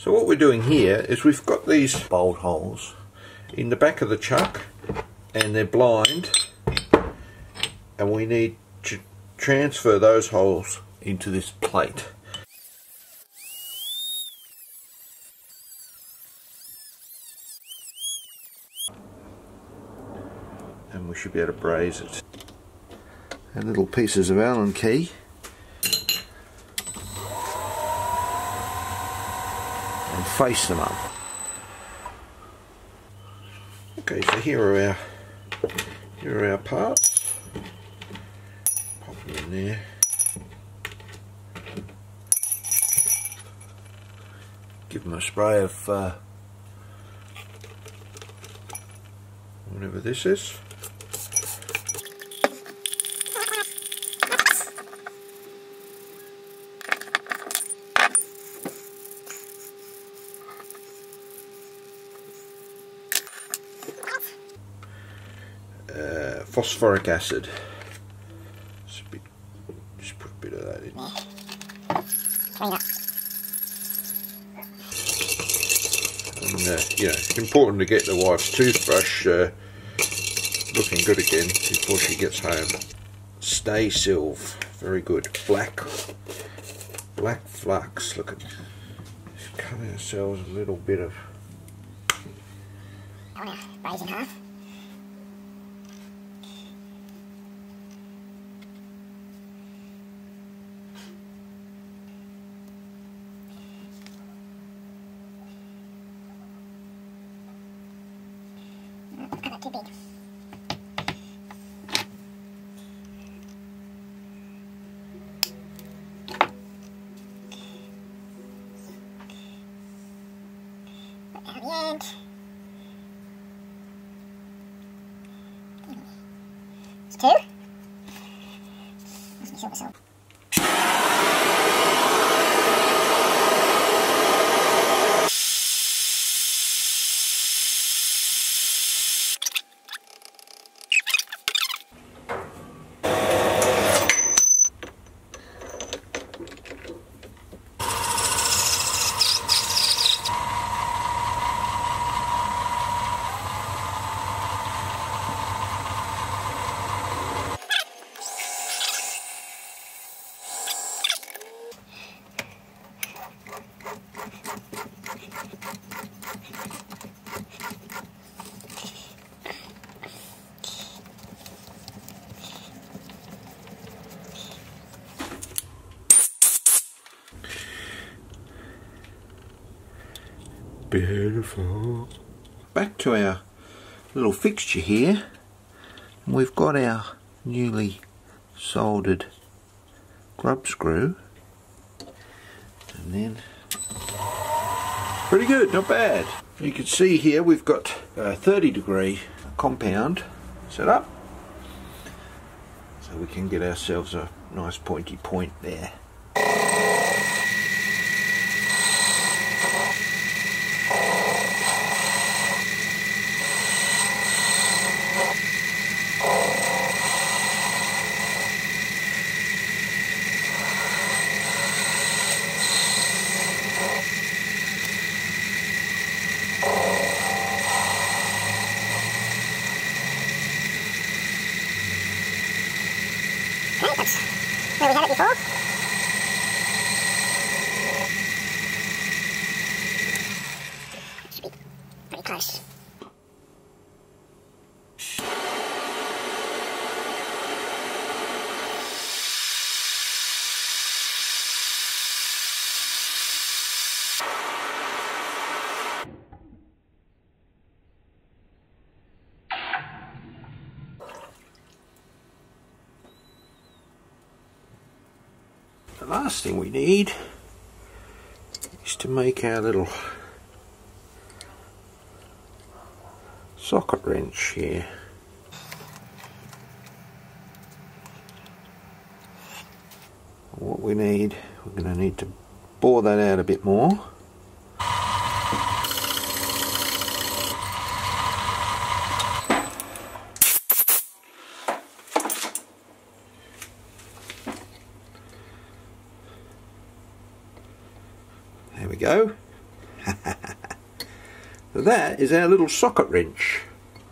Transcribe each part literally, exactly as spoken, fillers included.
So what we're doing here is we've got these bolt holes in the back of the chuck and they're blind, and we need to transfer those holes into this plate. And we should be able to braze it. And little pieces of Allen key. And face them up. Okay, so here are our here are our parts. Pop them in there. Give them a spray of uh, whatever this is. Uh, phosphoric acid. Just, a bit, just put a bit of that in. And uh, you know, it's important to get the wife's toothbrush uh, looking good again before she gets home. Stay silver, very good. Black, black flux. Look at, just cut ourselves a little bit of. I want to braze in half. Not too big. Put that on the end. It's two. Must be silver silver. Beautiful. Back to our little fixture here, and we've got our newly soldered grub screw, and then pretty good, not bad. You can see here we've got a thirty degree compound set up, so we can get ourselves a nice pointy point there. Right, that's where we had it before. Should be pretty close. The last thing we need is to make our little socket wrench here. What we need, we're going to need to bore that out a bit more. There we go. So that is our little socket wrench.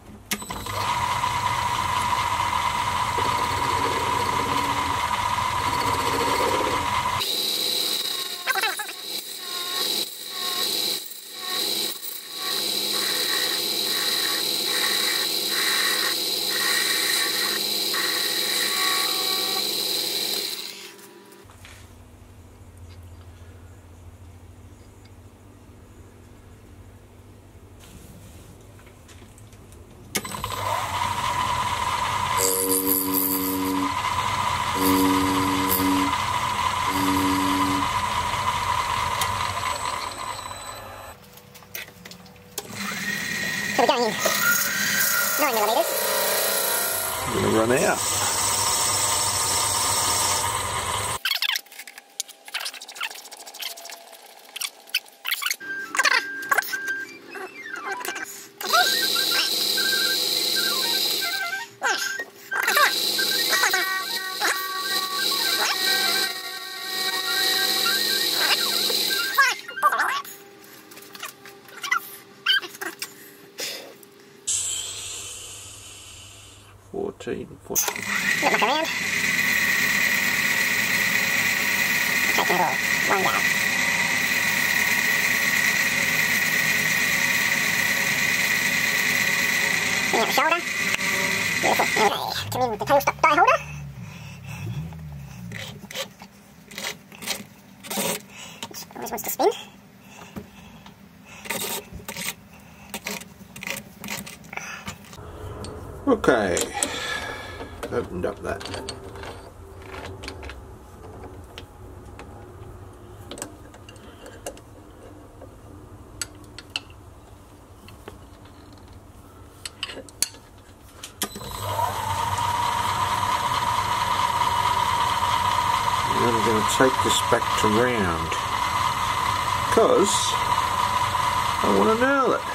So we're going in nine millimeters. I'm going to run out. fourteen, fourteen. Look back around. Take it all. One go. Bring out the shoulder. Beautiful. Okay. Come in with the tailstock die holder. Which always wants to spin. Okay, opened up that. And then I'm going to take this back to round because I want to nail it.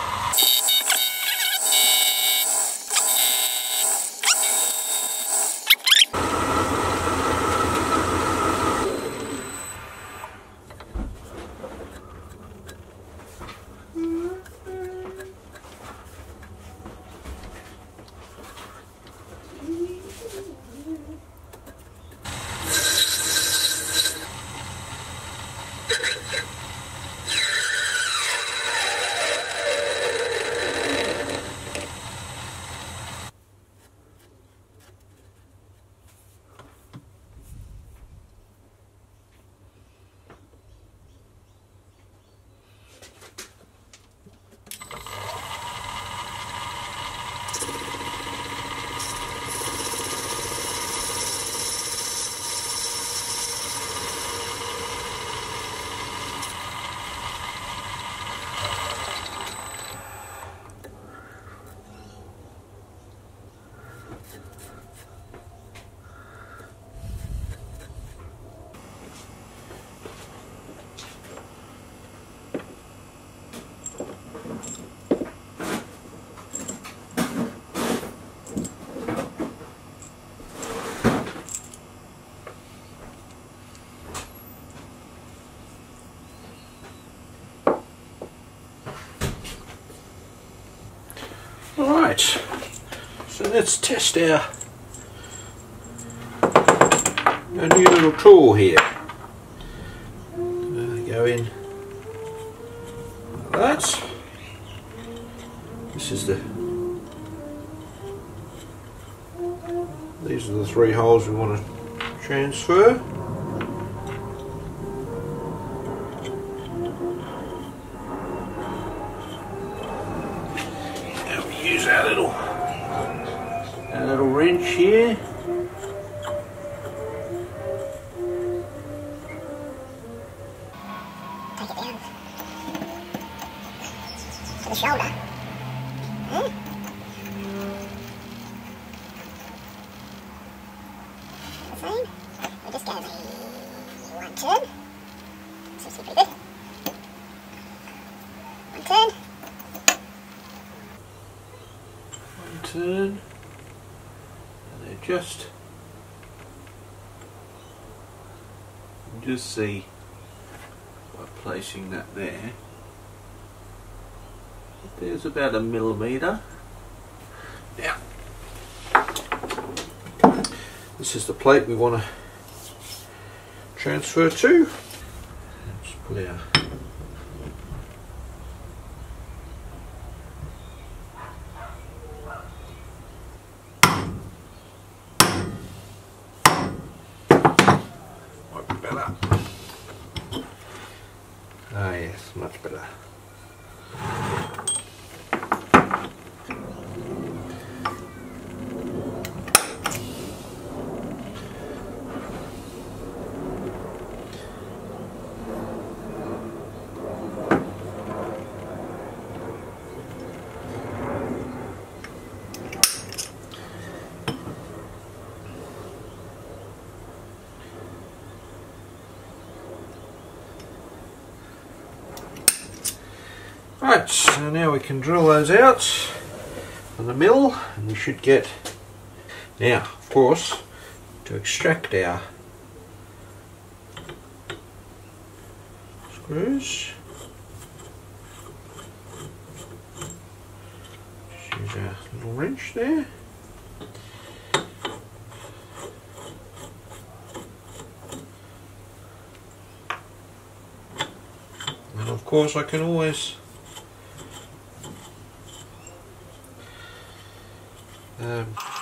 Alright, so let's test our, our new little tool here. Uh, go in like that. This is the, these are the three holes we want to transfer. Use our little, our little wrench here. Take it down to the shoulder. Hmm? The same. We're just going to be one turn. Seems to be pretty good. One turn. Turn, and then just just see by placing that there There's about a millimetre. Now, this is the plate we want to transfer to. Let's put our might be better. Ah yes, much better. Right, so now we can drill those out on the mill, and we should get, now of course, to extract our screws, just use our little wrench there. And of course I can always Um,